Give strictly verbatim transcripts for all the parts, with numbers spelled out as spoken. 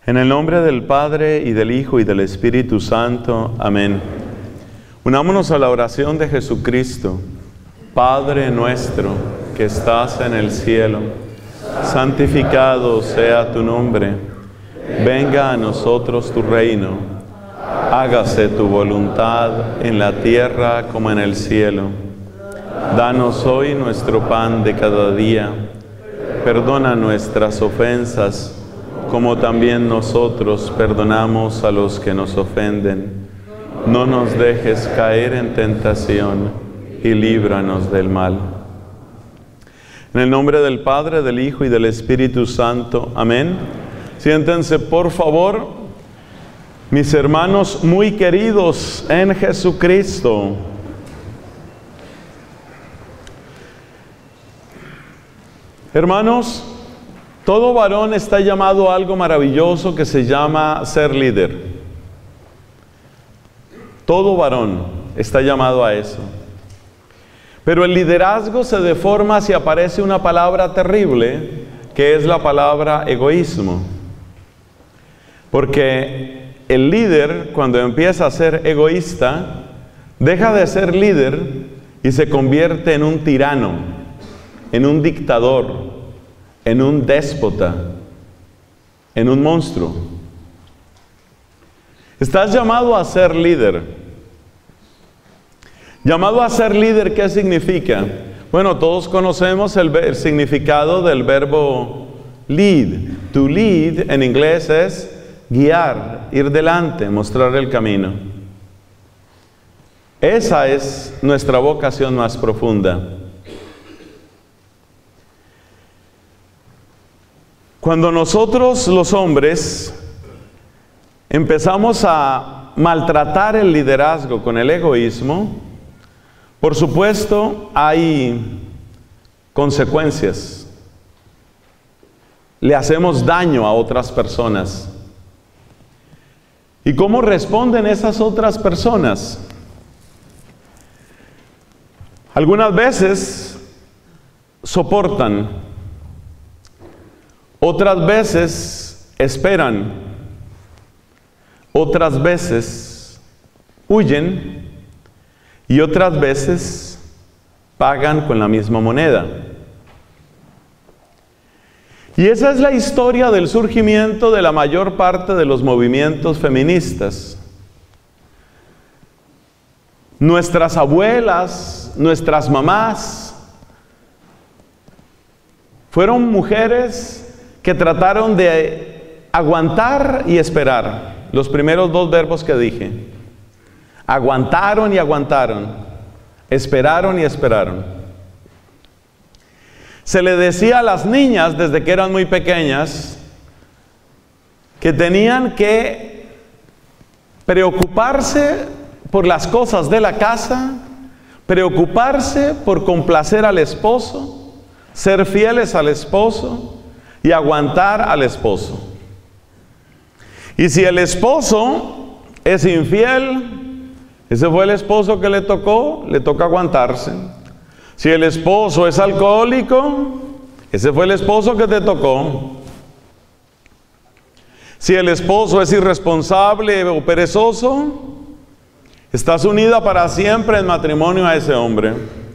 En el nombre del Padre, y del Hijo, y del Espíritu Santo. Amén. Unámonos a la oración de Jesucristo. Padre nuestro, que estás en el cielo, santificado sea tu nombre. Venga a nosotros tu reino. Hágase tu voluntad en la tierra como en el cielo. Danos hoy nuestro pan de cada día. Perdona nuestras ofensas, como también nosotros perdonamos a los que nos ofenden. No nos dejes caer en tentación, y líbranos del mal. En el nombre del Padre, del Hijo y del Espíritu Santo. Amén. Siéntense, por favor, mis hermanos muy queridos en Jesucristo. Hermanos, todo varón está llamado a algo maravilloso que se llama ser líder. Todo varón está llamado a eso. Pero el liderazgo se deforma si aparece una palabra terrible, que es la palabra egoísmo. Porque el líder, cuando empieza a ser egoísta, deja de ser líder y se convierte en un tirano, en un dictador, en un déspota, en un monstruo. Estás llamado a ser líder. Llamado a ser líder, ¿qué significa? Bueno, todos conocemos el, el significado del verbo lead. To lead en inglés es guiar, ir delante, mostrar el camino. Esa es nuestra vocación más profunda. Cuando nosotros los hombres empezamos a maltratar el liderazgo con el egoísmo, por supuesto hay consecuencias. Le hacemos daño a otras personas. ¿Y cómo responden esas otras personas? Algunas veces soportan. Otras veces esperan, otras veces huyen y otras veces pagan con la misma moneda. Y esa es la historia del surgimiento de la mayor parte de los movimientos feministas. Nuestras abuelas, nuestras mamás, fueron mujeres que trataron de aguantar y esperar. Los primeros dos verbos que dije. Aguantaron y aguantaron. Esperaron y esperaron. Se le decía a las niñas desde que eran muy pequeñas que tenían que preocuparse por las cosas de la casa, preocuparse por complacer al esposo, ser fieles al esposo y aguantar al esposo. Y si el esposo es infiel, ese fue el esposo que le tocó, le toca aguantarse. Si el esposo es alcohólico, ese fue el esposo que te tocó. Si el esposo es irresponsable o perezoso, estás unida para siempre en matrimonio a ese hombre.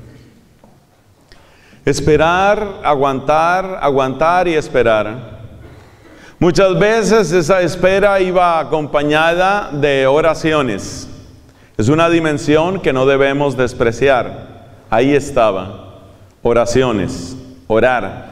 Esperar, aguantar, aguantar y esperar. Muchas veces esa espera iba acompañada de oraciones. Es una dimensión que no debemos despreciar. Ahí estaba, oraciones, orar.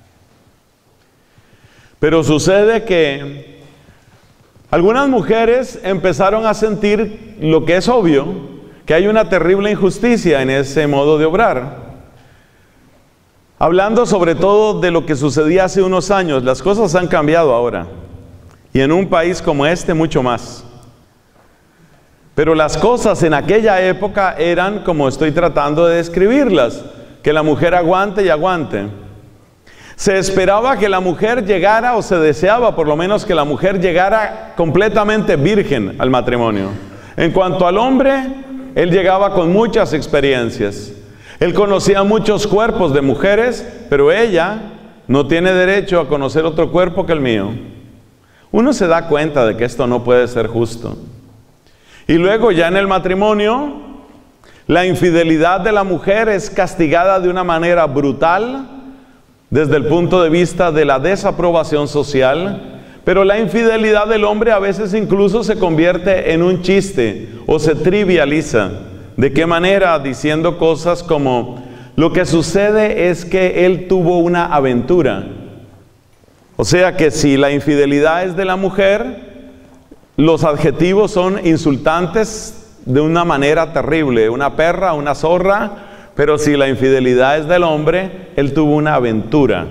Pero sucede que algunas mujeres empezaron a sentir lo que es obvio, que hay una terrible injusticia en ese modo de obrar. Hablando sobre todo de lo que sucedía hace unos años, las cosas han cambiado ahora. Y en un país como este, mucho más. Pero las cosas en aquella época eran como estoy tratando de describirlas. Que la mujer aguante y aguante. Se esperaba que la mujer llegara, o se deseaba por lo menos que la mujer llegara completamente virgen al matrimonio. En cuanto al hombre, él llegaba con muchas experiencias. Él conocía muchos cuerpos de mujeres, pero ella no tiene derecho a conocer otro cuerpo que el mío. uno se da cuenta de que esto no puede ser justo. Y luego ya en el matrimonio, la infidelidad de la mujer es castigada de una manera brutal desde el punto de vista de la desaprobación social, pero la infidelidad del hombre a veces incluso se convierte en un chiste o se trivializa. ¿De qué manera? Diciendo cosas como, lo que sucede es que él tuvo una aventura. O sea que si la infidelidad es de la mujer, los adjetivos son insultantes de una manera terrible, una perra, una zorra, pero si la infidelidad es del hombre, él tuvo una aventura.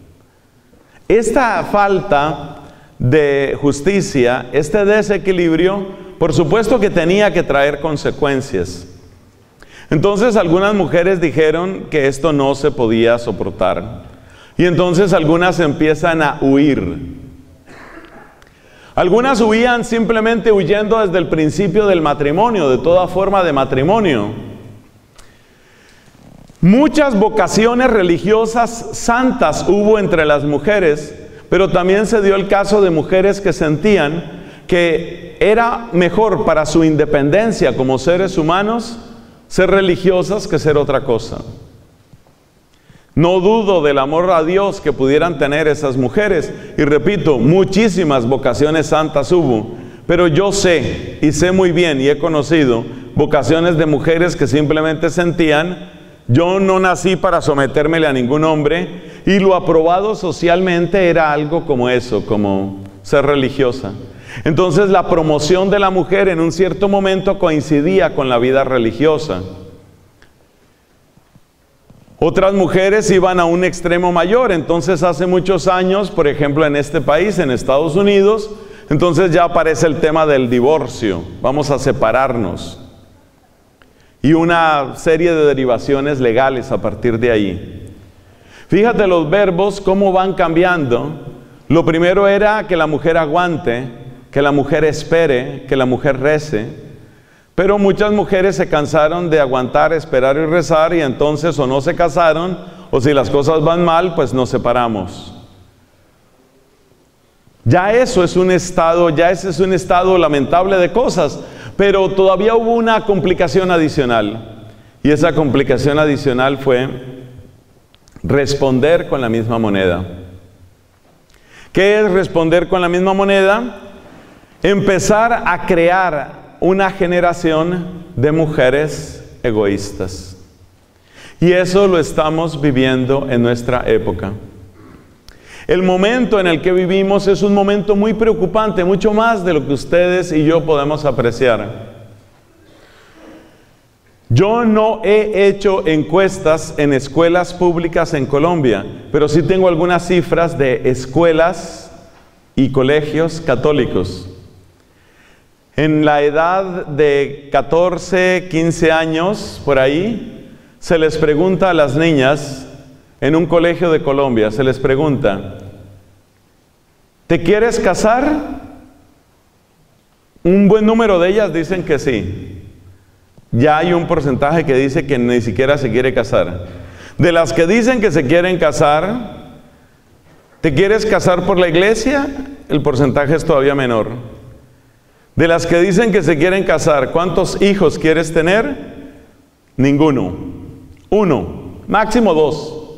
Esta falta de justicia, este desequilibrio, por supuesto que tenía que traer consecuencias. Entonces algunas mujeres dijeron que esto no se podía soportar. Y entonces algunas empiezan a huir. Algunas huían simplemente huyendo desde el principio del matrimonio, de toda forma de matrimonio. Muchas vocaciones religiosas santas hubo entre las mujeres, pero también se dio el caso de mujeres que sentían que era mejor para su independencia como seres humanos ser religiosas que ser otra cosa. No dudo del amor a Dios que pudieran tener esas mujeres. Y repito, muchísimas vocaciones santas hubo. Pero yo sé, y sé muy bien, y he conocido vocaciones de mujeres que simplemente sentían, yo no nací para sometérmele a ningún hombre, y lo aprobado socialmente era algo como eso, como ser religiosa. Entonces la promoción de la mujer en un cierto momento coincidía con la vida religiosa. Otras mujeres iban a un extremo mayor. Entonces hace muchos años, por ejemplo en este país, en Estados Unidos, entonces ya aparece el tema del divorcio. Vamos a separarnos. Y una serie de derivaciones legales a partir de ahí. Fíjate los verbos cómo van cambiando. Lo primero era que la mujer aguante, que la mujer espere, que la mujer rece. Pero muchas mujeres se cansaron de aguantar, esperar y rezar, y entonces o no se casaron, o si las cosas van mal, pues nos separamos. Ya eso es un estado, ya ese es un estado lamentable de cosas, pero todavía hubo una complicación adicional. Y esa complicación adicional fue responder con la misma moneda. ¿Qué es responder con la misma moneda? Empezar a crear una generación de mujeres egoístas. Y eso lo estamos viviendo en nuestra época. El momento en el que vivimos es un momento muy preocupante, mucho más de lo que ustedes y yo podemos apreciar. Yo no he hecho encuestas en escuelas públicas en Colombia, pero sí tengo algunas cifras de escuelas y colegios católicos. En la edad de catorce, quince años, por ahí, se les pregunta a las niñas, en un colegio de Colombia, se les pregunta, ¿te quieres casar? Un buen número de ellas dicen que sí. Ya hay un porcentaje que dice que ni siquiera se quiere casar. De las que dicen que se quieren casar, ¿te quieres casar por la iglesia? El porcentaje es todavía menor. De las que dicen que se quieren casar, ¿cuántos hijos quieres tener? Ninguno. Uno, máximo dos.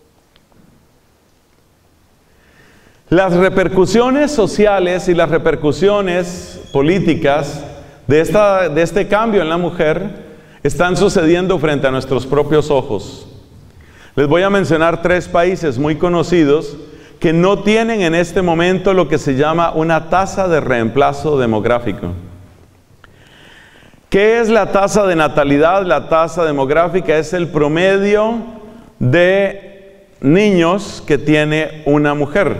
Las repercusiones sociales y las repercusiones políticas de, esta, de este cambio en la mujer están sucediendo frente a nuestros propios ojos. Les voy a mencionar tres países muy conocidos que no tienen en este momento lo que se llama una tasa de reemplazo demográfico. ¿Qué es la tasa de natalidad? La tasa demográfica es el promedio de niños que tiene una mujer.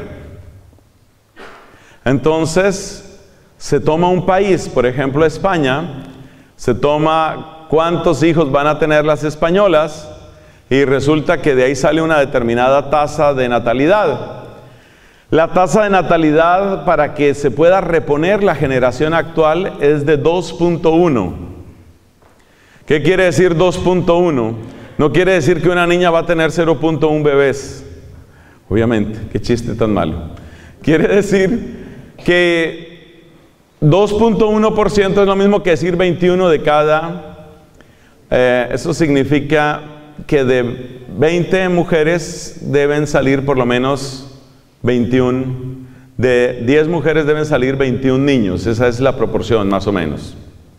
Entonces, se toma un país, por ejemplo España, se toma cuántos hijos van a tener las españolas y resulta que de ahí sale una determinada tasa de natalidad. La tasa de natalidad para que se pueda reponer la generación actual es de dos punto uno. ¿Qué quiere decir dos punto uno? No quiere decir que una niña va a tener cero punto uno bebés. Obviamente, qué chiste tan malo. Quiere decir que dos punto uno por ciento es lo mismo que decir veintiuno de cada. Eh, eso significa que de veinte mujeres deben salir por lo menos veintiuno. De diez mujeres deben salir veintiún niños. Esa es la proporción, más o menos.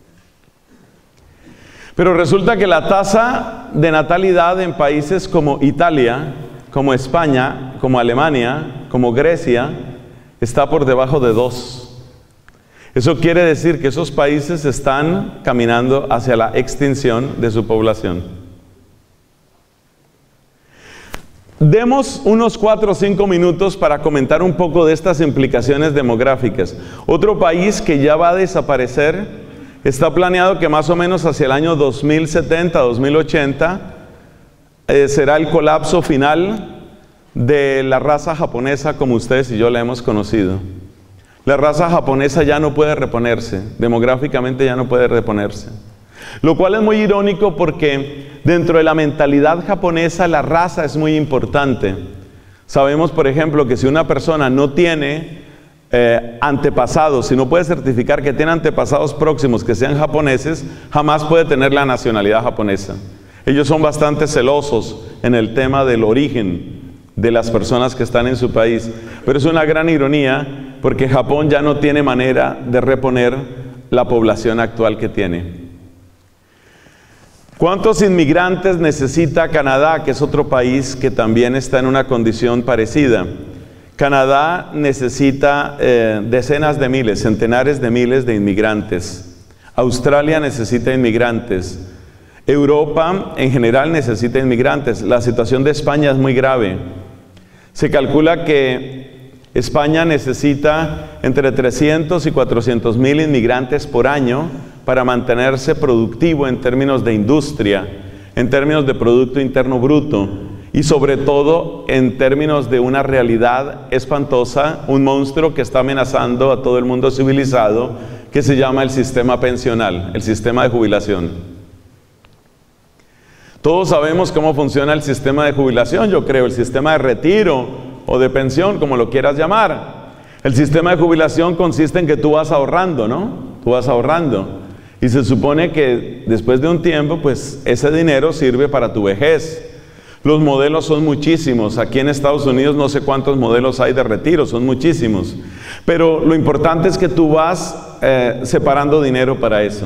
Pero resulta que la tasa de natalidad en países como Italia, como España, como Alemania, como Grecia, está por debajo de dos. Eso quiere decir que esos países están caminando hacia la extinción de su población. Demos unos cuatro o cinco minutos para comentar un poco de estas implicaciones demográficas. Otro país que ya va a desaparecer, está planeado que más o menos hacia el año dos mil setenta, dos mil ochenta, eh, será el colapso final de la raza japonesa como ustedes y yo la hemos conocido. La raza japonesa ya no puede reponerse, demográficamente ya no puede reponerse. Lo cual es muy irónico porque dentro de la mentalidad japonesa la raza es muy importante. Sabemos, por ejemplo, que si una persona no tiene eh, antepasados, si no puede certificar que tiene antepasados próximos que sean japoneses, jamás puede tener la nacionalidad japonesa. Ellos son bastante celosos en el tema del origen de las personas que están en su país. Pero es una gran ironía porque Japón ya no tiene manera de reponer la población actual que tiene. ¿Cuántos inmigrantes necesita Canadá, que es otro país que también está en una condición parecida? Canadá necesita eh, decenas de miles, centenares de miles de inmigrantes. Australia necesita inmigrantes. Europa en general necesita inmigrantes. La situación de España es muy grave. Se calcula que España necesita entre trescientos y cuatrocientos mil inmigrantes por año para mantenerse productivo en términos de industria, en términos de Producto Interno Bruto y sobre todo en términos de una realidad espantosa, un monstruo que está amenazando a todo el mundo civilizado, que se llama el sistema pensional, el sistema de jubilación. Todos sabemos cómo funciona el sistema de jubilación, yo creo, el sistema de retiro o de pensión, como lo quieras llamar. El sistema de jubilación consiste en que tú vas ahorrando, ¿no? Tú vas ahorrando. Y se supone que después de un tiempo, pues ese dinero sirve para tu vejez. Los modelos son muchísimos. Aquí en Estados Unidos no sé cuántos modelos hay de retiro, son muchísimos. Pero lo importante es que tú vas eh, separando dinero para eso.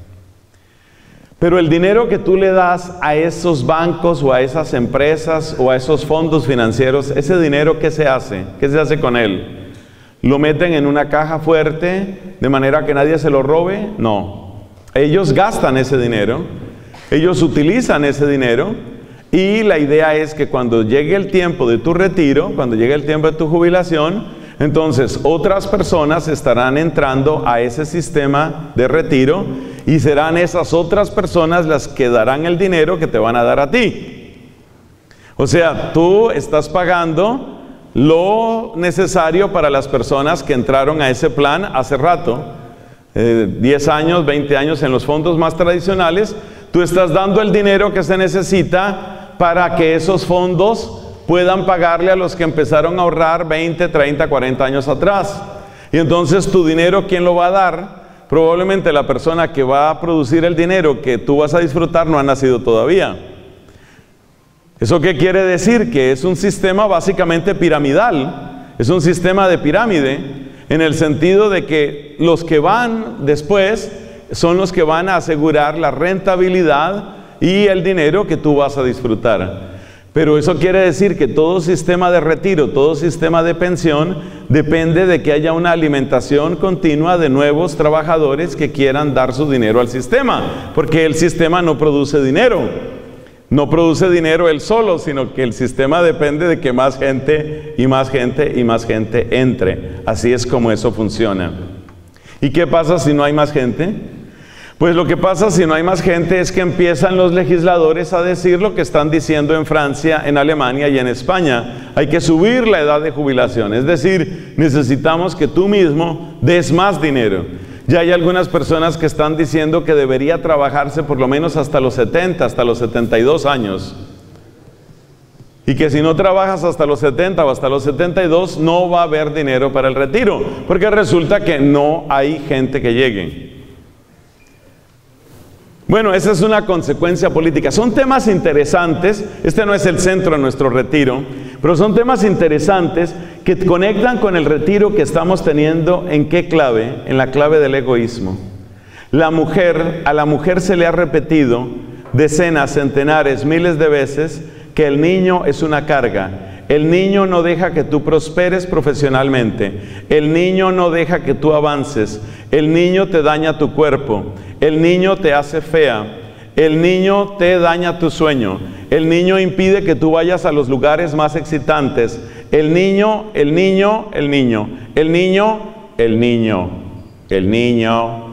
Pero el dinero que tú le das a esos bancos o a esas empresas o a esos fondos financieros, ese dinero, ¿qué se hace? ¿Qué se hace con él? ¿Lo meten en una caja fuerte de manera que nadie se lo robe? No. Ellos gastan ese dinero, ellos utilizan ese dinero y la idea es que cuando llegue el tiempo de tu retiro, cuando llegue el tiempo de tu jubilación, entonces otras personas estarán entrando a ese sistema de retiro y serán esas otras personas las que darán el dinero que te van a dar a ti. O sea, tú estás pagando lo necesario para las personas que entraron a ese plan hace rato. Eh, diez años, veinte años en los fondos más tradicionales, tú estás dando el dinero que se necesita para que esos fondos puedan pagarle a los que empezaron a ahorrar veinte, treinta, cuarenta años atrás. Y entonces tu dinero, ¿quién lo va a dar? Probablemente la persona que va a producir el dinero que tú vas a disfrutar no ha nacido todavía. ¿Eso qué quiere decir? Que es un sistema básicamente piramidal, es un sistema de pirámide, en el sentido de que los que van después son los que van a asegurar la rentabilidad y el dinero que tú vas a disfrutar. Pero eso quiere decir que todo sistema de retiro, todo sistema de pensión depende de que haya una alimentación continua de nuevos trabajadores que quieran dar su dinero al sistema, porque el sistema no produce dinero. No produce dinero él solo, sino que el sistema depende de que más gente y más gente y más gente entre. Así es como eso funciona. ¿Y qué pasa si no hay más gente? Pues lo que pasa si no hay más gente es que empiezan los legisladores a decir lo que están diciendo en Francia, en Alemania y en España. Hay que subir la edad de jubilación, es decir, necesitamos que tú mismo des más dinero. Ya hay algunas personas que están diciendo que debería trabajarse por lo menos hasta los setenta, hasta los setenta y dos años. Y que si no trabajas hasta los setenta o hasta los setenta y dos, no va a haber dinero para el retiro, porque resulta que no hay gente que llegue. Bueno, esa es una consecuencia política. Son temas interesantes. Este no es el centro de nuestro retiro, pero son temas interesantes que conectan con el retiro que estamos teniendo. ¿En qué clave? En la clave del egoísmo. La mujer, a la mujer se le ha repetido decenas, centenares, miles de veces que el niño es una carga. El niño no deja que tú prosperes profesionalmente. El niño no deja que tú avances. El niño te daña tu cuerpo. El niño te hace fea. El niño te daña tu sueño. El niño impide que tú vayas a los lugares más excitantes. El niño, el niño, el niño. El niño, el niño. El niño.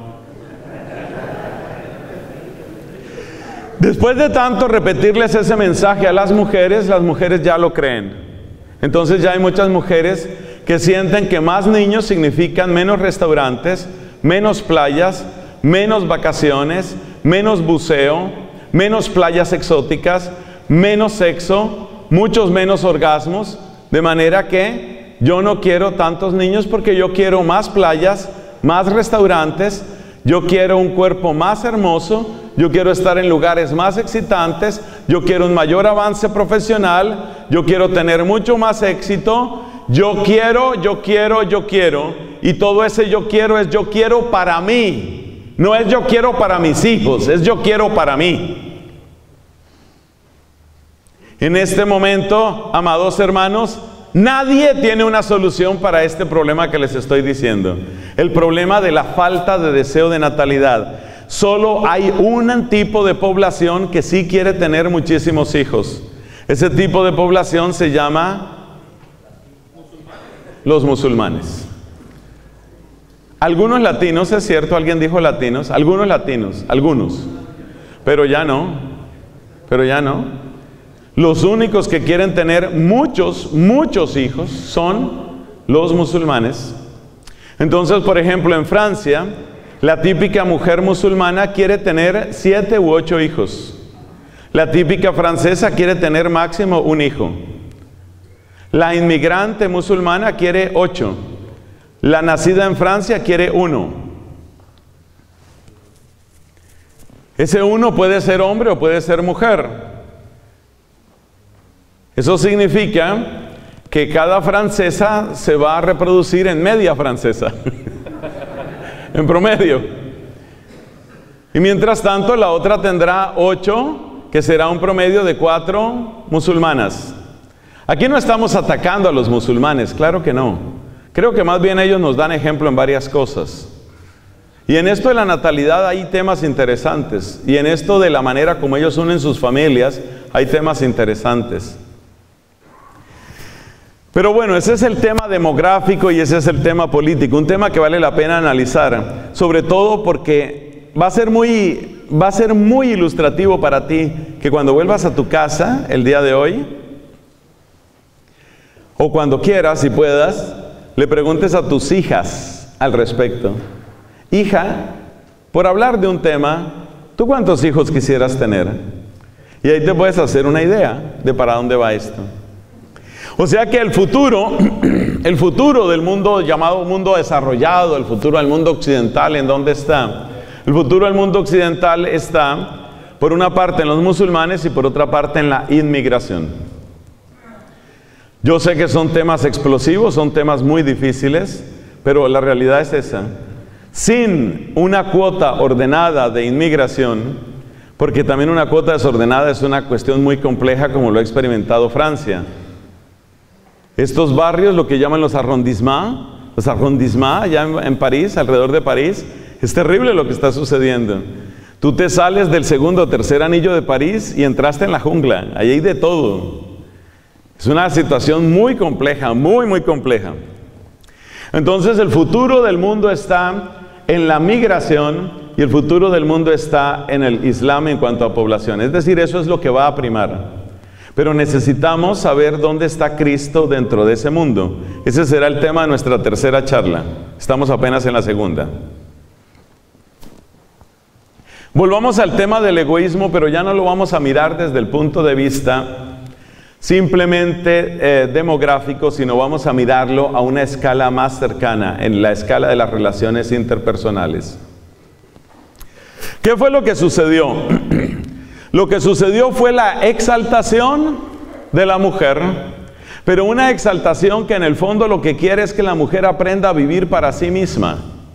Después de tanto repetirles ese mensaje a las mujeres, las mujeres ya lo creen. Entonces ya hay muchas mujeres que sienten que más niños significan menos restaurantes, menos playas, menos vacaciones, menos buceo, menos playas exóticas, menos sexo, muchos menos orgasmos. De manera que yo no quiero tantos niños porque yo quiero más playas, más restaurantes, yo quiero un cuerpo más hermoso, yo quiero estar en lugares más excitantes, yo quiero un mayor avance profesional, yo quiero tener mucho más éxito, yo quiero, yo quiero, yo quiero, y todo ese yo quiero es yo quiero para mí, no es yo quiero para mis hijos, es yo quiero para mí. En este momento, amados hermanos, nadie tiene una solución para este problema que les estoy diciendo. El problema de la falta de deseo de natalidad. Solo hay un tipo de población que sí quiere tener muchísimos hijos. Ese tipo de población se llama los musulmanes. Algunos latinos, es cierto, alguien dijo latinos, algunos latinos, algunos, pero ya no, pero ya no. Los únicos que quieren tener muchos, muchos hijos son los musulmanes. Entonces, por ejemplo, en Francia, la típica mujer musulmana quiere tener siete u ocho hijos. La típica francesa quiere tener máximo un hijo. La inmigrante musulmana quiere ocho. La nacida en Francia quiere uno. Ese uno puede ser hombre o puede ser mujer. Eso significa que cada francesa se va a reproducir en media francesa, en promedio. Y mientras tanto la otra tendrá ocho, que será un promedio de cuatro musulmanas. Aquí no estamos atacando a los musulmanes, claro que no. Creo que más bien ellos nos dan ejemplo en varias cosas. Y en esto de la natalidad hay temas interesantes. Y en esto de la manera como ellos unen sus familias, hay temas interesantes. Pero bueno, ese es el tema demográfico y ese es el tema político, un tema que vale la pena analizar, sobre todo porque va a ser muy, va a ser muy ilustrativo para ti que cuando vuelvas a tu casa el día de hoy, o cuando quieras y puedas, le preguntes a tus hijas al respecto. Hija, por hablar de un tema, ¿tú cuántos hijos quisieras tener? Y ahí te puedes hacer una idea de para dónde va esto. O sea que el futuro, el futuro del mundo llamado mundo desarrollado, el futuro del mundo occidental, ¿en dónde está? El futuro del mundo occidental está, por una parte en los musulmanes y por otra parte en la inmigración. Yo sé que son temas explosivos, son temas muy difíciles, pero la realidad es esa. Sin una cuota ordenada de inmigración, porque también una cuota desordenada es una cuestión muy compleja como lo ha experimentado Francia. Estos barrios, lo que llaman los arrondissements, los arrondissements allá en, en París, alrededor de París, es terrible lo que está sucediendo. Tú te sales del segundo o tercer anillo de París y entraste en la jungla, ahí hay de todo. Es una situación muy compleja, muy, muy compleja. Entonces el futuro del mundo está en la migración y el futuro del mundo está en el Islam en cuanto a población. Es decir, eso es lo que va a primar. Pero necesitamos saber dónde está Cristo dentro de ese mundo. Ese será el tema de nuestra tercera charla. Estamos apenas en la segunda. Volvamos al tema del egoísmo, pero ya no lo vamos a mirar desde el punto de vista simplemente eh, demográfico, sino vamos a mirarlo a una escala más cercana, en la escala de las relaciones interpersonales. ¿Qué fue lo que sucedió? Lo que sucedió fue la exaltación de la mujer, pero una exaltación que en el fondo lo que quiere es que la mujer aprenda a vivir para sí misma.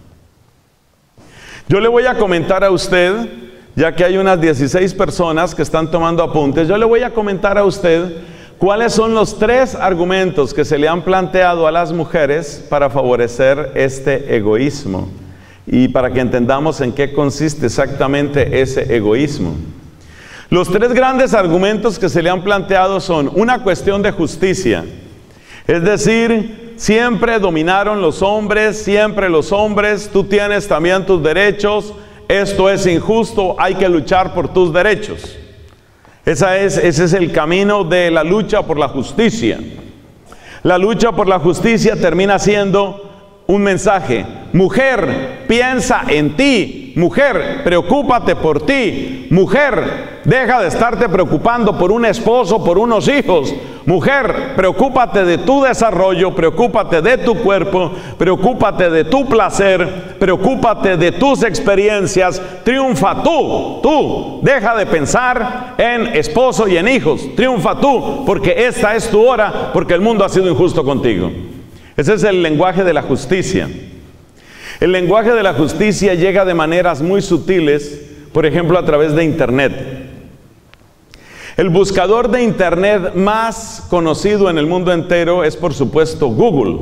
Yo le voy a comentar a usted, ya que hay unas dieciséis personas que están tomando apuntes, yo le voy a comentar a usted cuáles son los tres argumentos que se le han planteado a las mujeres para favorecer este egoísmo y para que entendamos en qué consiste exactamente ese egoísmo. Los tres grandes argumentos que se le han planteado son una cuestión de justicia, es decir, siempre dominaron los hombres, siempre los hombres, tú tienes también tus derechos, esto es injusto, hay que luchar por tus derechos. Esa es, ese es el camino de la lucha por la justicia. La lucha por la justicia termina siendo un mensaje: mujer, piensa en ti, mujer, preocúpate por ti, mujer, deja de estarte preocupando por un esposo, por unos hijos, mujer, preocúpate de tu desarrollo, preocúpate de tu cuerpo, preocúpate de tu placer, preocúpate de tus experiencias, triunfa tú, tú, deja de pensar en esposo y en hijos, triunfa tú, porque esta es tu hora, porque el mundo ha sido injusto contigo. Ese es el lenguaje de la justicia. El lenguaje de la justicia llega de maneras muy sutiles, por ejemplo, a través de Internet. El buscador de Internet más conocido en el mundo entero es, por supuesto, Google.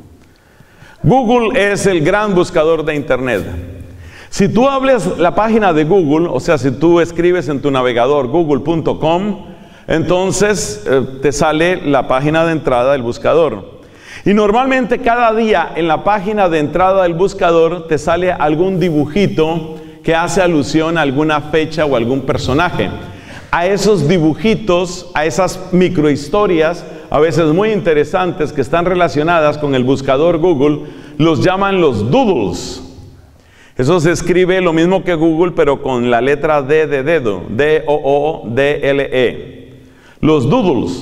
Google es el gran buscador de Internet. Si tú abres la página de Google, o sea, si tú escribes en tu navegador google punto com, entonces eh, te sale la página de entrada del buscador. Y normalmente cada día en la página de entrada del buscador te sale algún dibujito que hace alusión a alguna fecha o algún personaje. A esos dibujitos, a esas microhistorias, a veces muy interesantes que están relacionadas con el buscador Google, los llaman los doodles. Eso se escribe lo mismo que Google, pero con la letra D de dedo, D O O D L E. Los doodles.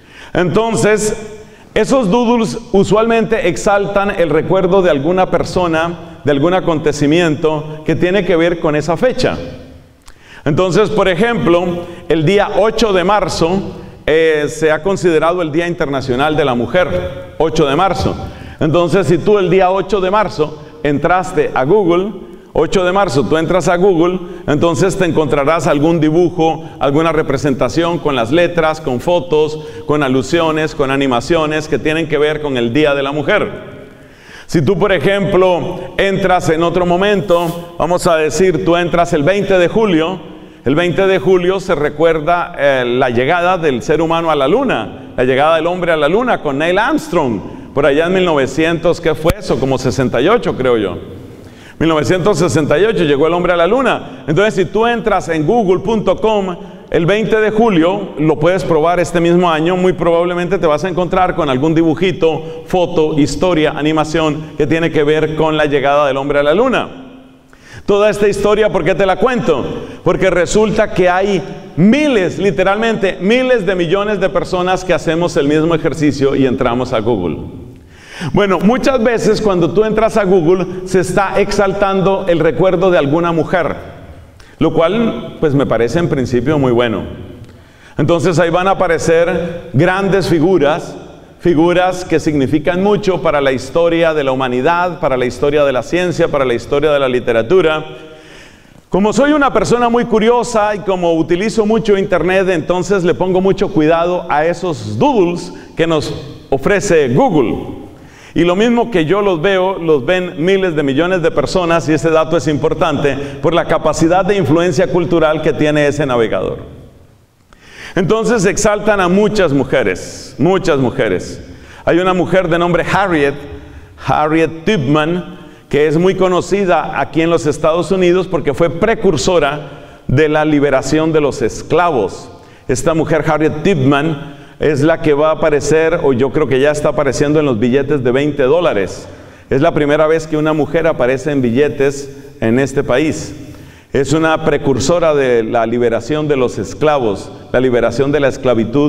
Entonces, esos doodles usualmente exaltan el recuerdo de alguna persona, de algún acontecimiento que tiene que ver con esa fecha. Entonces, por ejemplo, el día ocho de marzo eh, se ha considerado el Día Internacional de la Mujer, ocho de marzo. Entonces, si tú el día ocho de marzo entraste a Google, ocho de marzo tú entras a Google, entonces te encontrarás algún dibujo, alguna representación con las letras, con fotos, con alusiones, con animaciones que tienen que ver con el Día de la Mujer. Si tú, por ejemplo, entras en otro momento, vamos a decir, tú entras el veinte de julio, el veinte de julio se recuerda eh, la llegada del ser humano a la luna, la llegada del hombre a la luna con Neil Armstrong, por allá en mil novecientos, ¿qué fue eso? Como sesenta y ocho, creo yo. mil novecientos sesenta y ocho llegó el hombre a la luna. Entonces, si tú entras en google punto com el veinte de julio, lo puedes probar este mismo año, muy probablemente te vas a encontrar con algún dibujito, foto, historia, animación que tiene que ver con la llegada del hombre a la luna. Toda esta historia, ¿por qué te la cuento? Porque resulta que hay miles, literalmente miles de millones de personas que hacemos el mismo ejercicio y entramos a Google. Bueno, muchas veces cuando tú entras a Google se está exaltando el recuerdo de alguna mujer, lo cual pues me parece en principio muy bueno. Entonces ahí van a aparecer grandes figuras, figuras que significan mucho para la historia de la humanidad, para la historia de la ciencia, para la historia de la literatura. Como soy una persona muy curiosa y como utilizo mucho Internet, entonces le pongo mucho cuidado a esos doodles que nos ofrece Google. Y lo mismo que yo los veo, los ven miles de millones de personas, y ese dato es importante por la capacidad de influencia cultural que tiene ese navegador. Entonces exaltan a muchas mujeres, muchas mujeres. Hay una mujer de nombre Harriet, Harriet Tubman, que es muy conocida aquí en los Estados Unidos porque fue precursora de la liberación de los esclavos. Esta mujer, Harriet Tubman, es la que va a aparecer, o yo creo que ya está apareciendo en los billetes de veinte dólares. Es la primera vez que una mujer aparece en billetes en este país. Es una precursora de la liberación de los esclavos, la liberación de la esclavitud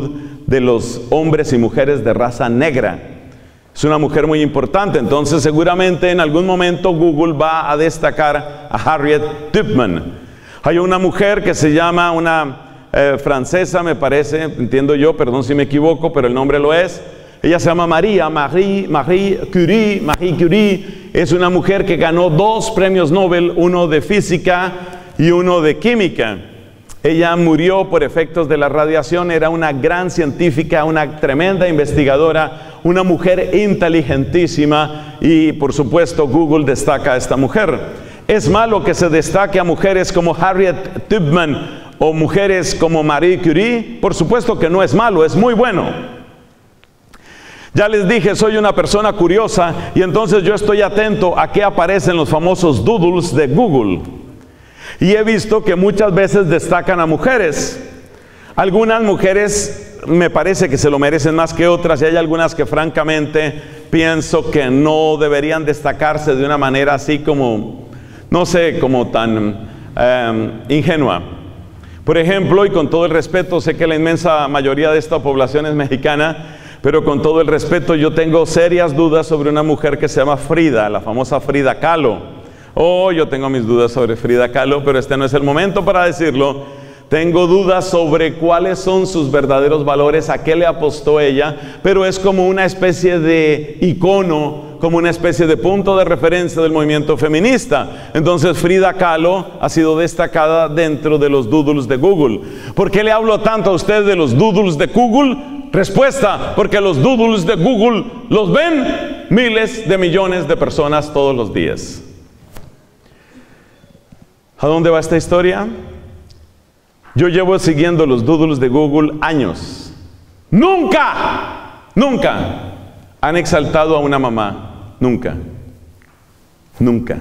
de los hombres y mujeres de raza negra. Es una mujer muy importante, entonces seguramente en algún momento Google va a destacar a Harriet Tubman. Hay una mujer que se llama, una eh, francesa me parece, entiendo yo, perdón si me equivoco, pero el nombre lo es. Ella se llama María, Marie, Marie Curie, Marie Curie. Es una mujer que ganó dos premios Nobel, uno de física y uno de química. Ella murió por efectos de la radiación, era una gran científica, una tremenda investigadora, una mujer inteligentísima y por supuesto Google destaca a esta mujer. ¿Es malo que se destaque a mujeres como Harriet Tubman o mujeres como Marie Curie? Por supuesto que no es malo, es muy bueno. Ya les dije, soy una persona curiosa y entonces yo estoy atento a qué aparecen los famosos doodles de Google. Y he visto que muchas veces destacan a mujeres. Algunas mujeres me parece que se lo merecen más que otras y hay algunas que francamente pienso que no deberían destacarse de una manera así como, no sé, como tan eh, ingenua. Por ejemplo, y con todo el respeto, sé que la inmensa mayoría de esta población es mexicana, pero con todo el respeto yo tengo serias dudas sobre una mujer que se llama Frida, la famosa Frida Kahlo. Oh, yo tengo mis dudas sobre Frida Kahlo, pero este no es el momento para decirlo. Tengo dudas sobre cuáles son sus verdaderos valores, a qué le apostó ella, pero es como una especie de icono, como una especie de punto de referencia del movimiento feminista. Entonces Frida Kahlo ha sido destacada dentro de los doodles de Google. ¿Por qué le hablo tanto a usted de los doodles de Google? Respuesta, porque los doodles de Google los ven miles de millones de personas todos los días. ¿A dónde va esta historia? Yo llevo siguiendo los doodles de Google años. Nunca, nunca han exaltado a una mamá. Nunca. Nunca.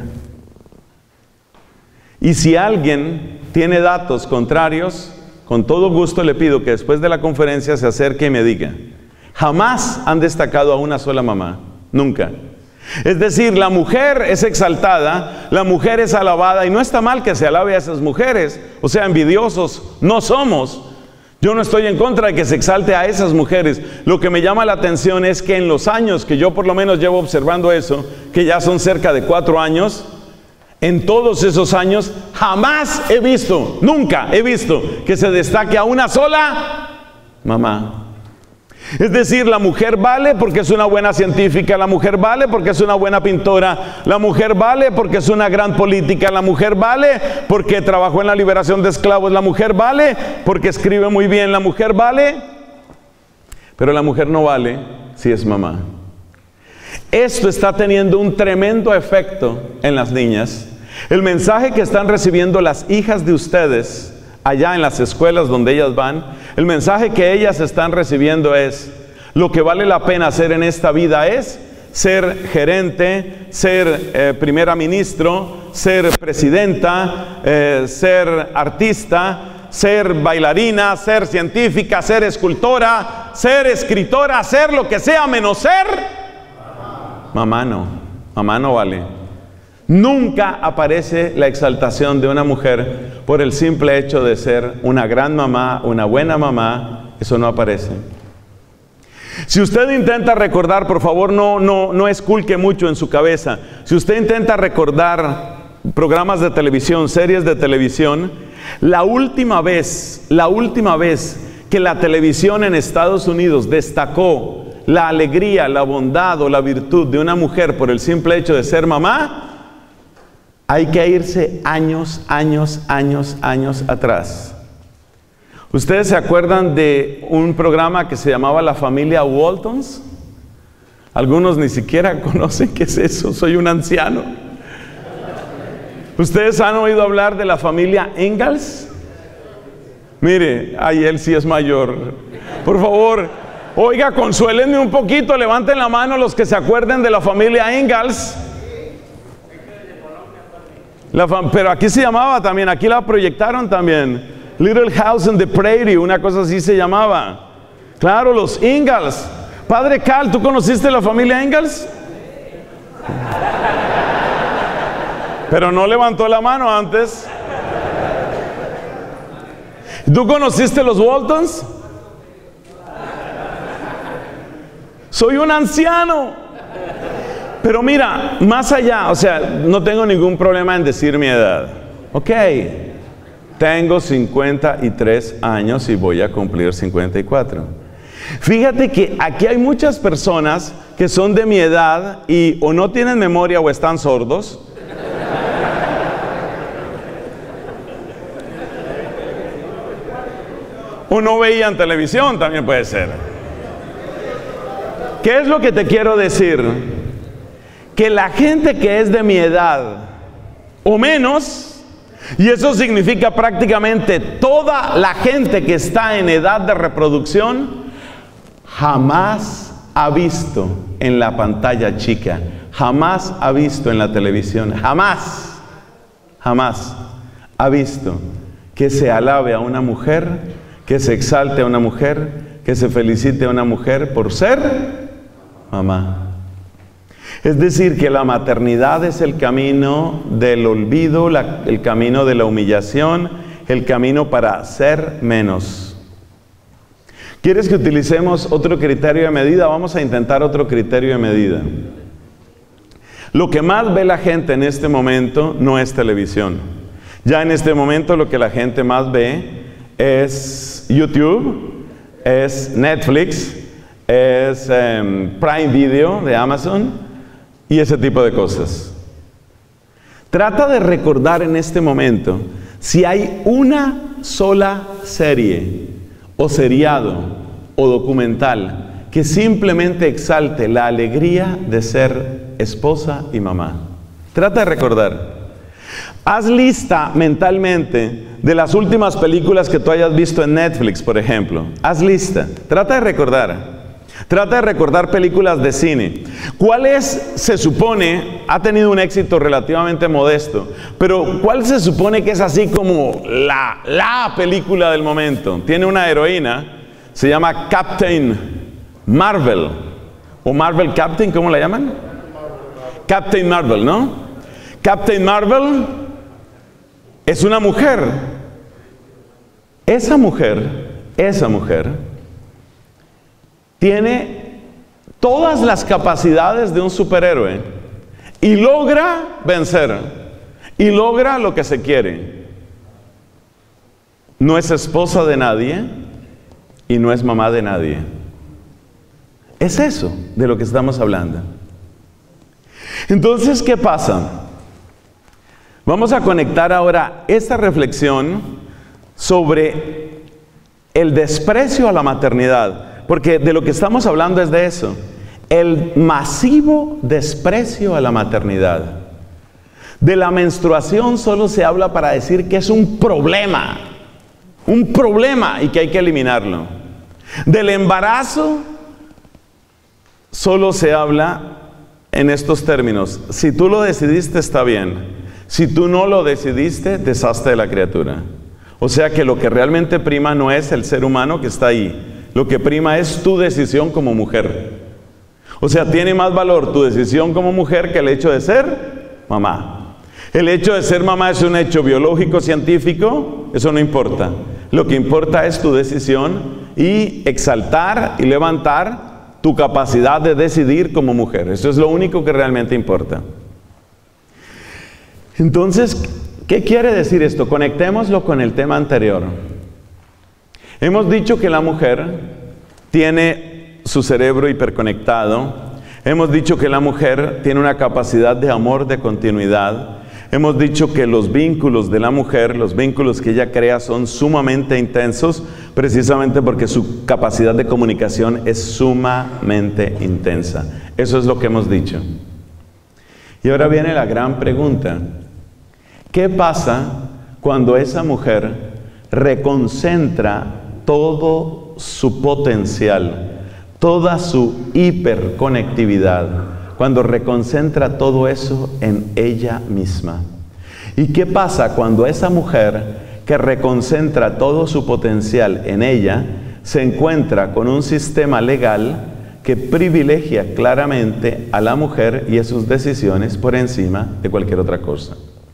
Y si alguien tiene datos contrarios, con todo gusto le pido que después de la conferencia se acerque y me diga. Jamás han destacado a una sola mamá. Nunca. Es decir, la mujer es exaltada, la mujer es alabada, y no está mal que se alabe a esas mujeres, o sea, envidiosos no somos. Yo no estoy en contra de que se exalte a esas mujeres. Lo que me llama la atención es que en los años que yo por lo menos llevo observando eso, que ya son cerca de cuatro años, en todos esos años jamás he visto, nunca he visto que se destaque a una sola mamá. Es decir, la mujer vale porque es una buena científica, la mujer vale porque es una buena pintora, la mujer vale porque es una gran política, la mujer vale porque trabajó en la liberación de esclavos, la mujer vale porque escribe muy bien, la mujer vale, pero la mujer no vale si es mamá. Esto está teniendo un tremendo efecto en las niñas. El mensaje que están recibiendo las hijas de ustedes allá en las escuelas donde ellas van, el mensaje que ellas están recibiendo es: lo que vale la pena hacer en esta vida es ser gerente, ser eh, primera ministro, ser presidenta, eh, ser artista, ser bailarina, ser científica, ser escultora, ser escritora, ser lo que sea menos ser mamá. No, mamá no vale. Nunca aparece la exaltación de una mujer por el simple hecho de ser una gran mamá, una buena mamá. Eso no aparece. Si usted intenta recordar, por favor, no, no, no esculque mucho en su cabeza. Si usted intenta recordar programas de televisión, series de televisión, la última vez, la última vez que la televisión en Estados Unidos destacó la alegría, la bondad o la virtud de una mujer por el simple hecho de ser mamá, hay que irse años, años, años, años atrás. ¿Ustedes se acuerdan de un programa que se llamaba La Familia Waltons? Algunos ni siquiera conocen qué es eso, soy un anciano. ¿Ustedes han oído hablar de la familia Ingalls? Mire, ay, él sí es mayor. Por favor, oiga, consuélenme un poquito, levanten la mano los que se acuerden de la familia Ingalls. La pero aquí se llamaba también, aquí la proyectaron también. Little House on the Prairie, una cosa así se llamaba. Claro, los Ingalls. Padre Cal, ¿tú conociste la familia Ingalls? Pero no levantó la mano antes. ¿Tú conociste los Waltons? soy un anciano. Pero mira, más allá, o sea, no tengo ningún problema en decir mi edad. Ok, tengo cincuenta y tres años y voy a cumplir cincuenta y cuatro. Fíjate que aquí hay muchas personas que son de mi edad y o no tienen memoria o están sordos. O no veían televisión, también puede ser. ¿Qué es lo que te quiero decir? Que la gente que es de mi edad o menos, y eso significa prácticamente toda la gente que está en edad de reproducción, jamás ha visto en la pantalla chica, jamás ha visto en la televisión, jamás, jamás ha visto que se alabe a una mujer, que se exalte a una mujer, que se felicite a una mujer por ser mamá. Es decir, que la maternidad es el camino del olvido, la, el camino de la humillación, el camino para ser menos. ¿Quieres que utilicemos otro criterio de medida? Vamos a intentar otro criterio de medida. Lo que más ve la gente en este momento no es televisión. Ya en este momento lo que la gente más ve es YouTube, es Netflix, es um, Prime Video de Amazon y ese tipo de cosas. Trata de recordar en este momento si hay una sola serie o seriado o documental que simplemente exalte la alegría de ser esposa y mamá. Trata de recordar. Haz lista mentalmente de las últimas películas que tú hayas visto en Netflix, por ejemplo. Haz lista. Trata de recordar. Trata de recordar películas de cine. ¿Cuáles se supone, ha tenido un éxito relativamente modesto, pero cuál se supone que es así como la, la película del momento? Tiene una heroína, se llama Captain Marvel, o Marvel Captain, ¿cómo la llaman? Captain Marvel, ¿no? Captain Marvel es una mujer. Esa mujer, esa mujer, tiene todas las capacidades de un superhéroe y logra vencer y logra lo que se quiere. No es esposa de nadie y no es mamá de nadie. Es eso de lo que estamos hablando. Entonces, ¿qué pasa? Vamos a conectar ahora esta reflexión sobre el desprecio a la maternidad. Porque de lo que estamos hablando es de eso. El masivo desprecio a la maternidad. De la menstruación solo se habla para decir que es un problema. Un problema y que hay que eliminarlo. Del embarazo solo se habla en estos términos. Si tú lo decidiste, está bien. Si tú no lo decidiste, deshazte de la criatura. O sea que lo que realmente prima no es el ser humano que está ahí. Lo que prima es tu decisión como mujer. O sea, tiene más valor tu decisión como mujer que el hecho de ser mamá. El hecho de ser mamá es un hecho biológico, científico, eso no importa. Lo que importa es tu decisión y exaltar y levantar tu capacidad de decidir como mujer. Eso es lo único que realmente importa. Entonces, ¿qué quiere decir esto? Conectémoslo con el tema anterior. Hemos dicho que la mujer tiene su cerebro hiperconectado. Hemos dicho que la mujer tiene una capacidad de amor de continuidad. Hemos dicho que los vínculos de la mujer, los vínculos que ella crea son sumamente intensos, precisamente porque su capacidad de comunicación es sumamente intensa. Eso es lo que hemos dicho. Y ahora viene la gran pregunta. ¿Qué pasa cuando esa mujer reconcentra todo su potencial, toda su hiperconectividad, cuando reconcentra todo eso en ella misma? ¿Y qué pasa cuando esa mujer que reconcentra todo su potencial en ella se encuentra con un sistema legal que privilegia claramente a la mujer y a sus decisiones por encima de cualquier otra cosa?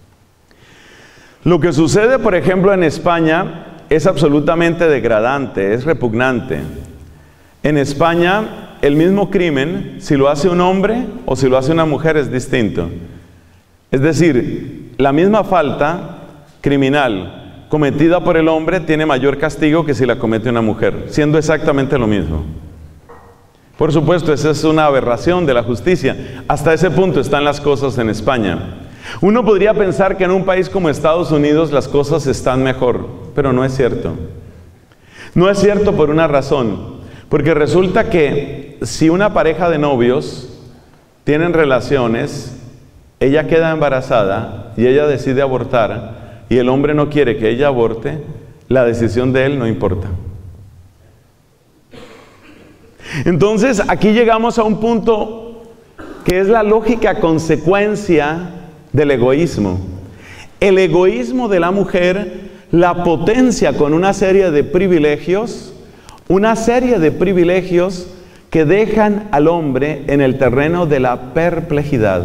Lo que sucede, por ejemplo, en España es absolutamente degradante, es repugnante. En España el mismo crimen, si lo hace un hombre o si lo hace una mujer es distinto. Es decir, la misma falta criminal cometida por el hombre tiene mayor castigo que si la comete una mujer, siendo exactamente lo mismo. Por supuesto, esa es una aberración de la justicia. Hasta ese punto están las cosas en España. Uno podría pensar que en un país como Estados Unidos las cosas están mejor, pero no es cierto. No es cierto por una razón, porque resulta que si una pareja de novios tienen relaciones, ella queda embarazada y ella decide abortar y el hombre no quiere que ella aborte, la decisión de él no importa. Entonces aquí llegamos a un punto que es la lógica consecuencia del egoísmo. El egoísmo de la mujer la potencia con una serie de privilegios, una serie de privilegios que dejan al hombre en el terreno de la perplejidad.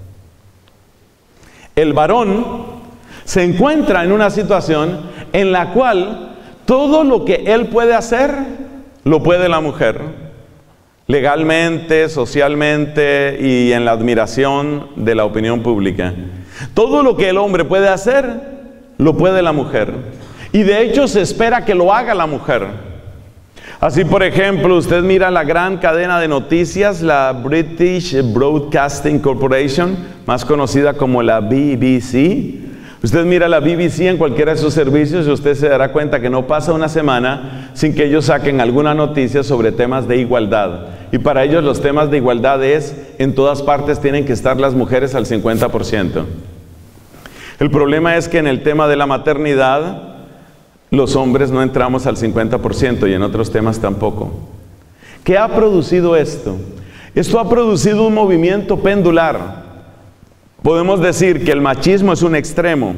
El varón se encuentra en una situación en la cual todo lo que él puede hacer, lo puede la mujer. Legalmente, socialmente y en la admiración de la opinión pública. Todo lo que el hombre puede hacer, lo puede la mujer. Y de hecho se espera que lo haga la mujer. Así, por ejemplo, usted mira la gran cadena de noticias, la British Broadcasting Corporation, más conocida como la B B C. Usted mira la B B C en cualquiera de sus servicios y usted se dará cuenta que no pasa una semana sin que ellos saquen alguna noticia sobre temas de igualdad. Y para ellos los temas de igualdad es, en todas partes tienen que estar las mujeres al cincuenta por ciento. El problema es que en el tema de la maternidad, los hombres no entramos al cincuenta por ciento y en otros temas tampoco. ¿Qué ha producido esto? Esto ha producido un movimiento pendular. Podemos decir que el machismo es un extremo.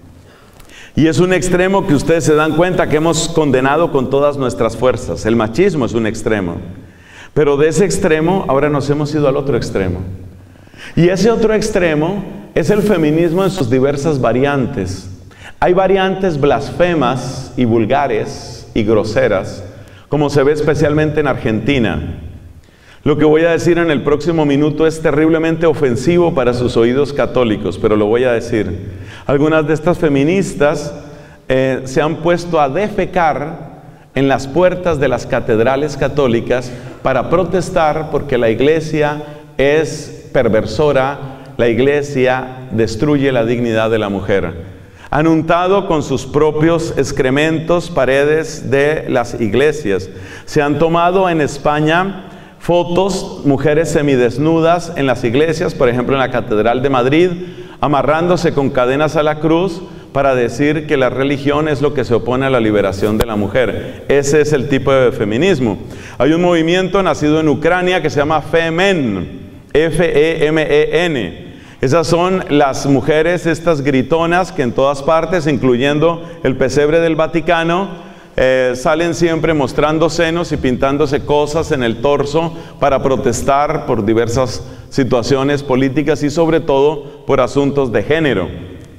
Y es un extremo que ustedes se dan cuenta que hemos condenado con todas nuestras fuerzas. El machismo es un extremo. Pero de ese extremo ahora nos hemos ido al otro extremo. Y ese otro extremo es el feminismo en sus diversas variantes. Hay variantes blasfemas y vulgares y groseras, como se ve especialmente en Argentina. Lo que voy a decir en el próximo minuto es terriblemente ofensivo para sus oídos católicos, pero lo voy a decir. Algunas de estas feministas eh, se han puesto a defecar en las puertas de las catedrales católicas para protestar porque la iglesia es perversora, la iglesia destruye la dignidad de la mujer. Han untado con sus propios excrementos paredes de las iglesias. Se han tomado en España fotos, mujeres semidesnudas en las iglesias, por ejemplo en la Catedral de Madrid, amarrándose con cadenas a la cruz para decir que la religión es lo que se opone a la liberación de la mujer. Ese es el tipo de feminismo. Hay un movimiento nacido en Ucrania que se llama Femen, F E M E N. Esas son las mujeres, estas gritonas que en todas partes, incluyendo el pesebre del Vaticano, eh, salen siempre mostrando senos y pintándose cosas en el torso para protestar por diversas situaciones políticas y sobre todo por asuntos de género.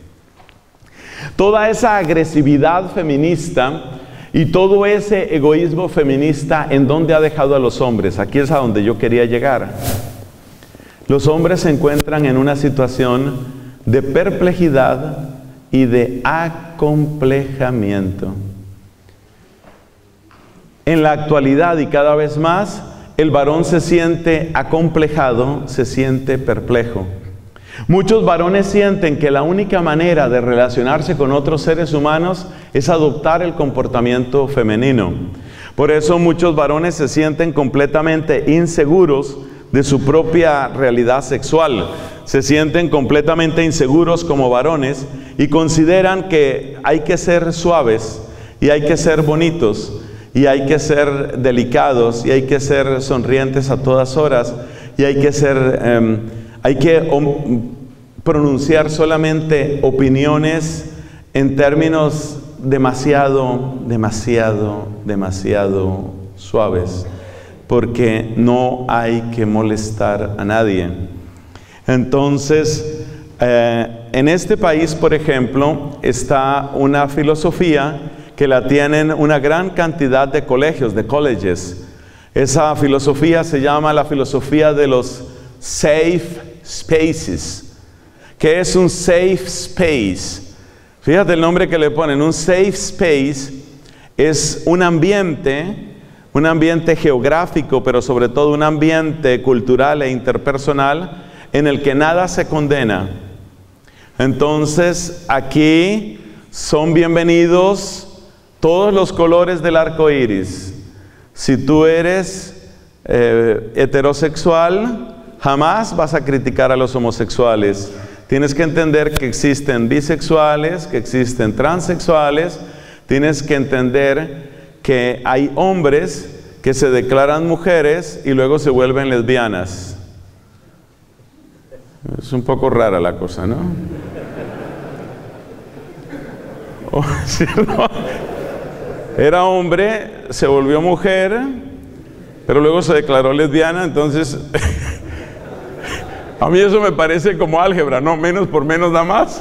Toda esa agresividad feminista y todo ese egoísmo feminista, ¿en dónde ha dejado a los hombres? Aquí es a donde yo quería llegar. Los hombres se encuentran en una situación de perplejidad y de acomplejamiento. En la actualidad y cada vez más, el varón se siente acomplejado, se siente perplejo. Muchos varones sienten que la única manera de relacionarse con otros seres humanos es adoptar el comportamiento femenino. Por eso muchos varones se sienten completamente inseguros de su propia realidad sexual. Se sienten completamente inseguros como varones y consideran que hay que ser suaves y hay que ser bonitos y hay que ser delicados y hay que ser sonrientes a todas horas y hay que ser, eh, hay que um, pronunciar solamente opiniones en términos demasiado, demasiado, demasiado suaves, porque no hay que molestar a nadie. Entonces, eh, en este país, por ejemplo, está una filosofía que la tienen una gran cantidad de colegios, de colleges, Esa filosofía se llama la filosofía de los safe spaces. ¿Qué es un safe space? Fíjate el nombre que le ponen. Un safe space es un ambiente, un ambiente geográfico, pero sobre todo un ambiente cultural e interpersonal en el que nada se condena. Entonces, aquí son bienvenidos todos los colores del arco iris. Si tú eres eh, heterosexual, jamás vas a criticar a los homosexuales. Tienes que entender que existen bisexuales, que existen transexuales. Tienes que entender que hay hombres que se declaran mujeres y luego se vuelven lesbianas. Es un poco rara la cosa, ¿no? Oh, ¿sí, no? Era hombre, se volvió mujer, pero luego se declaró lesbiana, entonces a mí eso me parece como álgebra, ¿no? Menos por menos nada más.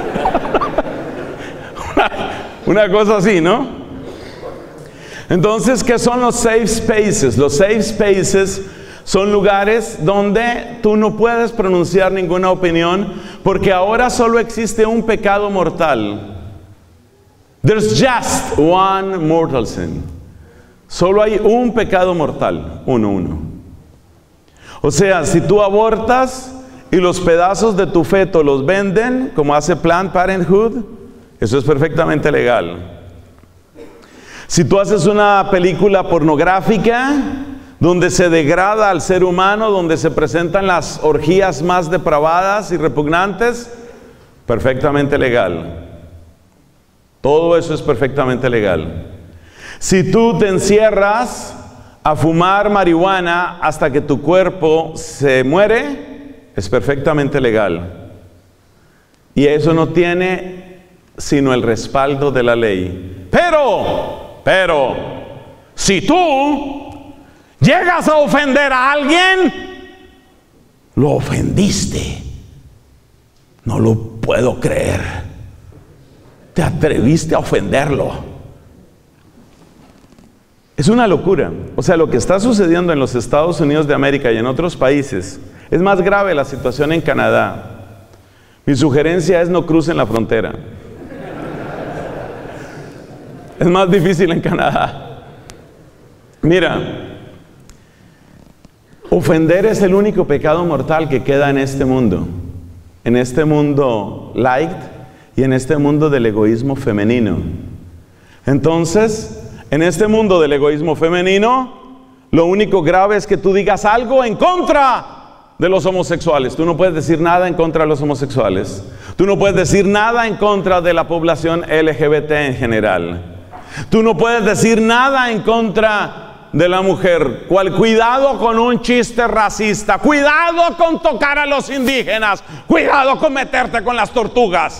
una, una cosa así, ¿no? Entonces, ¿qué son los safe spaces? Los safe spaces son lugares donde tú no puedes pronunciar ninguna opinión, porque ahora solo existe un pecado mortal. There's just one mortal sin. Solo hay un pecado mortal, uno, uno. O sea, si tú abortas y los pedazos de tu feto los venden, como hace Planned Parenthood, eso es perfectamente legal. Si tú haces una película pornográfica donde se degrada al ser humano, donde se presentan las orgías más depravadas y repugnantes, perfectamente legal. Todo eso es perfectamente legal. Si tú te encierras a fumar marihuana hasta que tu cuerpo se muere, es perfectamente legal. Y eso no tiene sino el respaldo de la ley. Pero, pero, si tú llegas a ofender a alguien, lo ofendiste. No lo puedo creer. Te atreviste a ofenderlo. Es una locura. O sea, lo que está sucediendo en los Estados Unidos de América y en otros países, es más grave la situación en Canadá. Mi sugerencia es no crucen la frontera. Es más difícil en Canadá. Mira, ofender es el único pecado mortal que queda en este mundo. En este mundo light y en este mundo del egoísmo femenino. Entonces, en este mundo del egoísmo femenino, lo único grave es que tú digas algo en contra de los homosexuales. Tú no puedes decir nada en contra de los homosexuales. Tú no puedes decir nada en contra de la población L G B T en general. Tú no puedes decir nada en contra de la mujer. ¿Cuál? Cuidado con un chiste racista. Cuidado con tocar a los indígenas. Cuidado con meterte con las tortugas.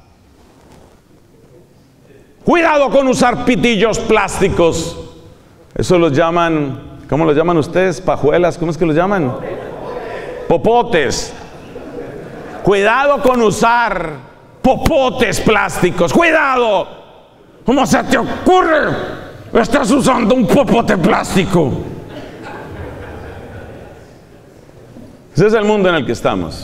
Cuidado con usar pitillos plásticos. Eso los llaman, ¿cómo los llaman ustedes? Pajuelas, ¿cómo es que los llaman? Popotes. Cuidado con usar popotes plásticos. Cuidado. ¿Cómo se te ocurre? Estás usando un popote plástico. Ese es el mundo en el que estamos.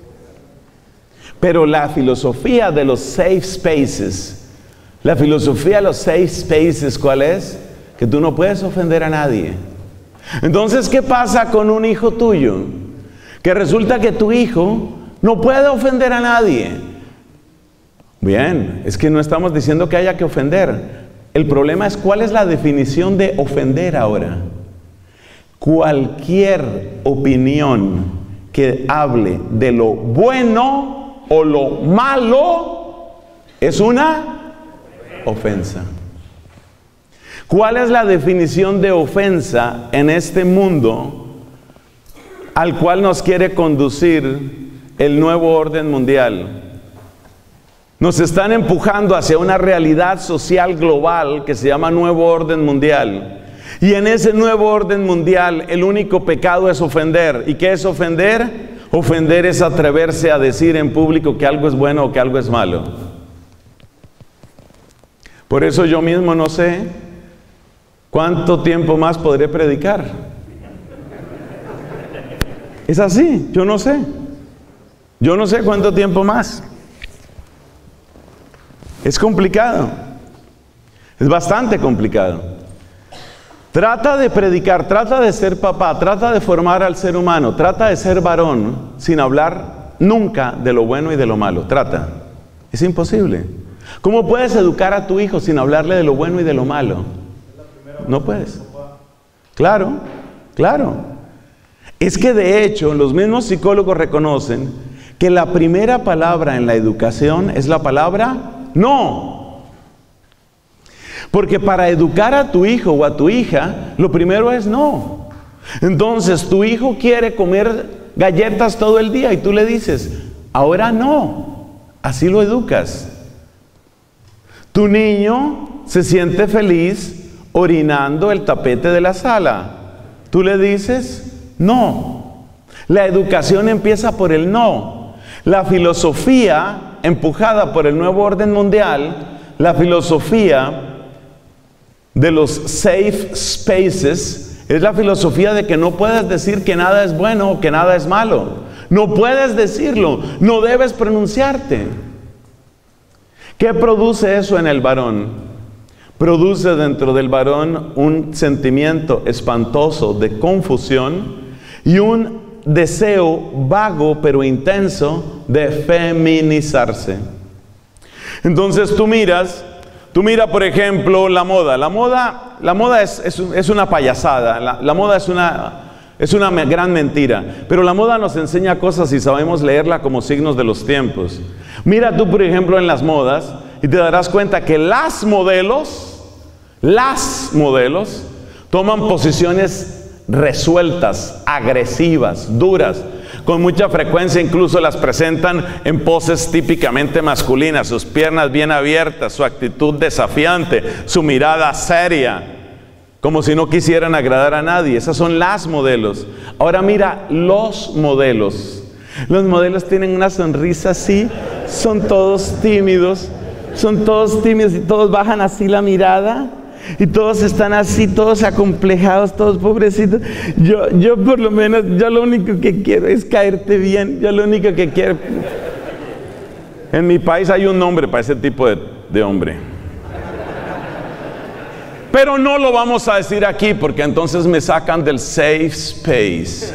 Pero la filosofía de los safe spaces, la filosofía de los safe spaces, ¿cuál es? Que tú no puedes ofender a nadie. Entonces, ¿qué pasa con un hijo tuyo? Que resulta que tu hijo no puede ofender a nadie. Bien, es que no estamos diciendo que haya que ofender. El problema es cuál es la definición de ofender ahora. Cualquier opinión que hable de lo bueno o lo malo es una ofensa. ¿Cuál es la definición de ofensa en este mundo al cual nos quiere conducir el nuevo orden mundial? Nos están empujando hacia una realidad social global que se llama nuevo orden mundial. Y en ese nuevo orden mundial el único pecado es ofender. ¿Y qué es ofender? Ofender es atreverse a decir en público que algo es bueno o que algo es malo. Por eso yo mismo no sé ¿cuánto tiempo más podré predicar? Es así, yo no sé. Yo no sé cuánto tiempo más. Es complicado. Es bastante complicado. Trata de predicar, trata de ser papá, trata de formar al ser humano, trata de ser varón sin hablar nunca de lo bueno y de lo malo. Trata. Es imposible. ¿Cómo puedes educar a tu hijo sin hablarle de lo bueno y de lo malo? No puedes. Claro, claro. Es que de hecho los mismos psicólogos reconocen que la primera palabra en la educación es la palabra no. Porque para educar a tu hijo o a tu hija, lo primero es no. Entonces tu hijo quiere comer galletas todo el día y tú le dices, ahora no. Así lo educas. Tu niño se siente feliz orinando el tapete de la sala. Tú le dices, no. La educación empieza por el no. La filosofía, empujada por el nuevo orden mundial, la filosofía de los safe spaces, es la filosofía de que no puedes decir que nada es bueno o que nada es malo. No puedes decirlo, no debes pronunciarte. ¿Qué produce eso en el varón? Produce dentro del varón un sentimiento espantoso de confusión y un deseo vago pero intenso de feminizarse. Entonces tú miras, tú mira por ejemplo la moda. La moda, la moda es, es, es una payasada, la, la moda es una, es una gran mentira. Pero la moda nos enseña cosas y sabemos leerla como signos de los tiempos. Mira tú por ejemplo en las modas y te darás cuenta que las modelos, las modelos toman posiciones resueltas, agresivas, duras. Con mucha frecuencia incluso las presentan en poses típicamente masculinas, sus piernas bien abiertas, su actitud desafiante, su mirada seria, como si no quisieran agradar a nadie. Esas son las modelos. Ahora mira los modelos. Los modelos tienen una sonrisa así, son todos tímidos, son todos tímidos y todos bajan así la mirada. Y todos están así, todos acomplejados, todos pobrecitos. Yo, yo por lo menos, yo lo único que quiero es caerte bien. Yo lo único que quiero... En mi país hay un nombre para ese tipo de, de hombre. Pero no lo vamos a decir aquí porque entonces me sacan del safe space.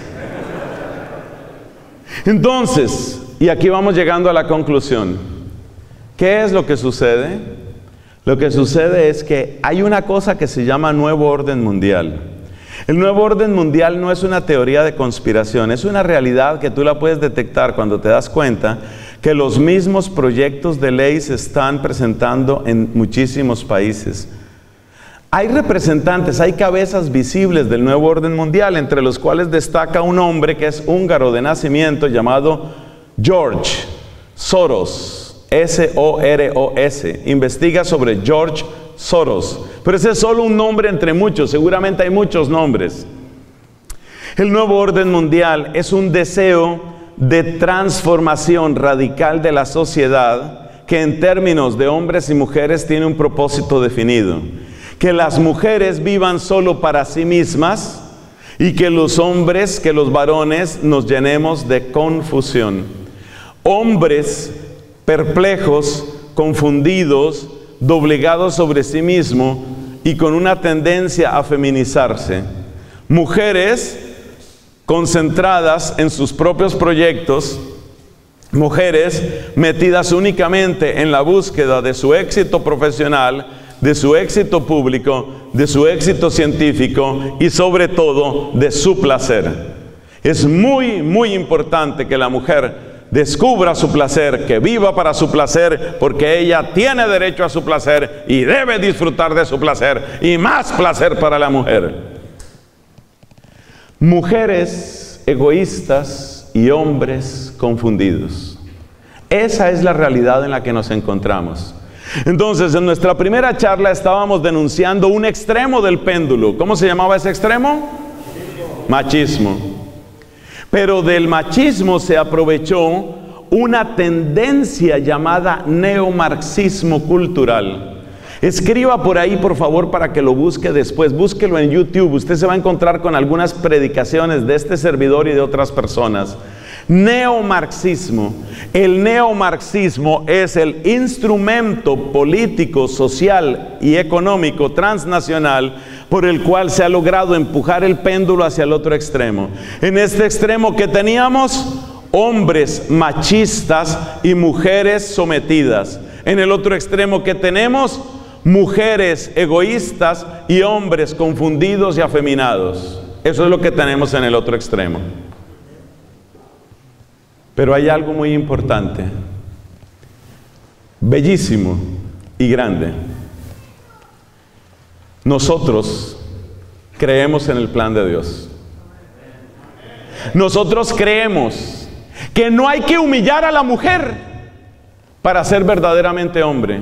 Entonces, y aquí vamos llegando a la conclusión. ¿Qué es lo que sucede? Lo que sucede es que hay una cosa que se llama nuevo orden mundial. El nuevo orden mundial no es una teoría de conspiración, es una realidad que tú la puedes detectar cuando te das cuenta que los mismos proyectos de ley se están presentando en muchísimos países. Hay representantes, hay cabezas visibles del nuevo orden mundial, entre los cuales destaca un hombre que es húngaro de nacimiento llamado George Soros. S O R O S, investiga sobre George Soros, pero ese es solo un nombre entre muchos, seguramente hay muchos nombres. El nuevo orden mundial es un deseo de transformación radical de la sociedad que en términos de hombres y mujeres tiene un propósito definido. Que las mujeres vivan solo para sí mismas y que los hombres, que los varones nos llenemos de confusión. Hombres perplejos, confundidos, doblegados sobre sí mismo y con una tendencia a feminizarse. Mujeres concentradas en sus propios proyectos, mujeres metidas únicamente en la búsqueda de su éxito profesional, de su éxito público, de su éxito científico y sobre todo de su placer. Es muy, muy importante que la mujer descubra su placer, que viva para su placer, porque ella tiene derecho a su placer y debe disfrutar de su placer, y más placer para la mujer. Mujeres egoístas y hombres confundidos. Esa es la realidad en la que nos encontramos. Entonces, en nuestra primera charla estábamos denunciando un extremo del péndulo. ¿Cómo se llamaba ese extremo? Machismo. Pero del machismo se aprovechó una tendencia llamada neomarxismo cultural. Escriba por ahí, por favor, para que lo busque después. Búsquelo en YouTube. Usted se va a encontrar con algunas predicaciones de este servidor y de otras personas. Neomarxismo. El neomarxismo es el instrumento político, social y económico transnacional por el cual se ha logrado empujar el péndulo hacia el otro extremo. En este extremo que teníamos, hombres machistas y mujeres sometidas. En el otro extremo que tenemos, mujeres egoístas y hombres confundidos y afeminados. Eso es lo que tenemos en el otro extremo. Pero hay algo muy importante, bellísimo y grande. Nosotros creemos en el plan de Dios. Nosotros creemos que no hay que humillar a la mujer para ser verdaderamente hombre.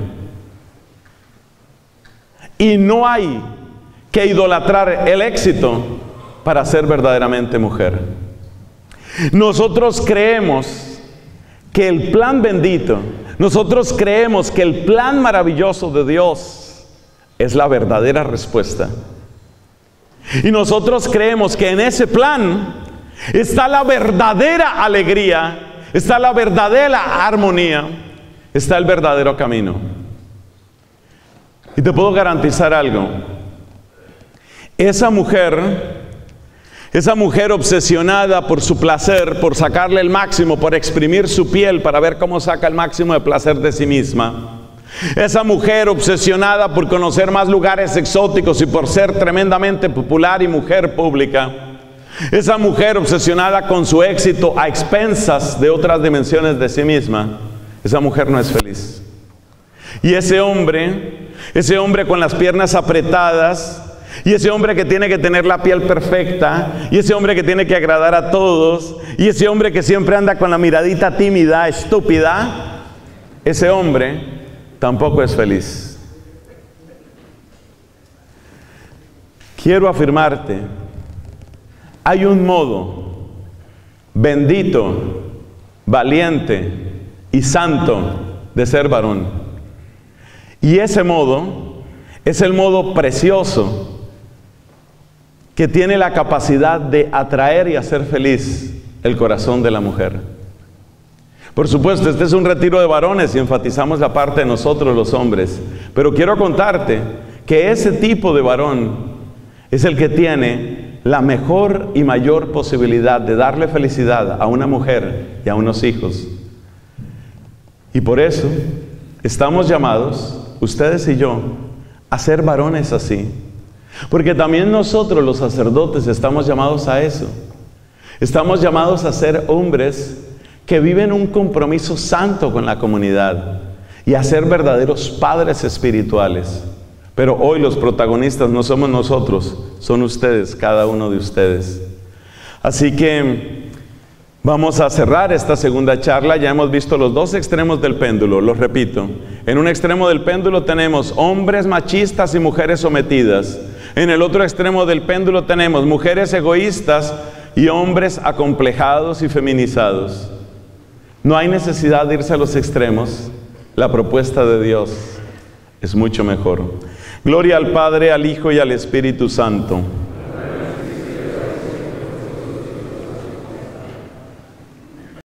Y no hay que idolatrar el éxito para ser verdaderamente mujer. Nosotros creemos que el plan bendito, nosotros creemos que el plan maravilloso de Dios es la verdadera respuesta. Y nosotros creemos que en ese plan está la verdadera alegría, está la verdadera armonía, está el verdadero camino. Y te puedo garantizar algo. Esa mujer... Esa mujer obsesionada por su placer, por sacarle el máximo, por exprimir su piel para ver cómo saca el máximo de placer de sí misma. Esa mujer obsesionada por conocer más lugares exóticos y por ser tremendamente popular y mujer pública. Esa mujer obsesionada con su éxito a expensas de otras dimensiones de sí misma. Esa mujer no es feliz. Y ese hombre, ese hombre con las piernas apretadas, y ese hombre que tiene que tener la piel perfecta, y ese hombre que tiene que agradar a todos, y ese hombre que siempre anda con la miradita tímida, estúpida, ese hombre tampoco es feliz. Quiero afirmarte, hay un modo bendito, valiente y santo de ser varón. Y ese modo es el modo precioso que tiene la capacidad de atraer y hacer feliz el corazón de la mujer. Por supuesto, este es un retiro de varones y enfatizamos la parte de nosotros los hombres. Pero quiero contarte que ese tipo de varón es el que tiene la mejor y mayor posibilidad de darle felicidad a una mujer y a unos hijos. Y por eso estamos llamados, ustedes y yo, a ser varones así. Porque también nosotros los sacerdotes estamos llamados a eso. Estamos llamados a ser hombres que viven un compromiso santo con la comunidad y a ser verdaderos padres espirituales. Pero hoy los protagonistas no somos nosotros, son ustedes, cada uno de ustedes. Así que vamos a cerrar esta segunda charla. Ya hemos visto los dos extremos del péndulo, los repito. En un extremo del péndulo tenemos hombres machistas y mujeres sometidas. En el otro extremo del péndulo tenemos mujeres egoístas y hombres acomplejados y feminizados. No hay necesidad de irse a los extremos. La propuesta de Dios es mucho mejor. Gloria al Padre, al Hijo y al Espíritu Santo.